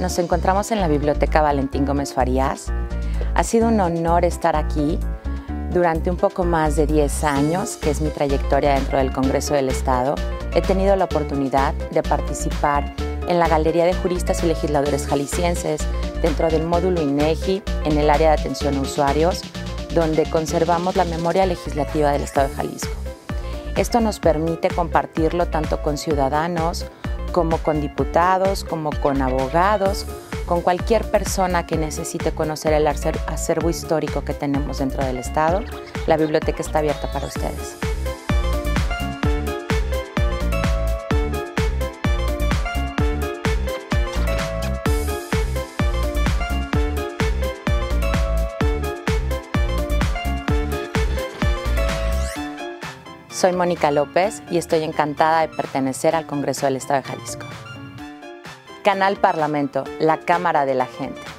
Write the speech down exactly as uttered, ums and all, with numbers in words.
Nos encontramos en la Biblioteca Valentín Gómez Farías. Ha sido un honor estar aquí durante un poco más de diez años, que es mi trayectoria dentro del Congreso del Estado. He tenido la oportunidad de participar en la Galería de Juristas y Legisladores Jaliscienses, dentro del módulo INEGI, en el área de atención a usuarios, donde conservamos la memoria legislativa del Estado de Jalisco. Esto nos permite compartirlo tanto con ciudadanos, como con diputados, como con abogados, con cualquier persona que necesite conocer el acervo histórico que tenemos dentro del Estado. La biblioteca está abierta para ustedes. Soy Mónica López y estoy encantada de pertenecer al Congreso del Estado de Jalisco. Canal Parlamento, la Cámara de la Gente.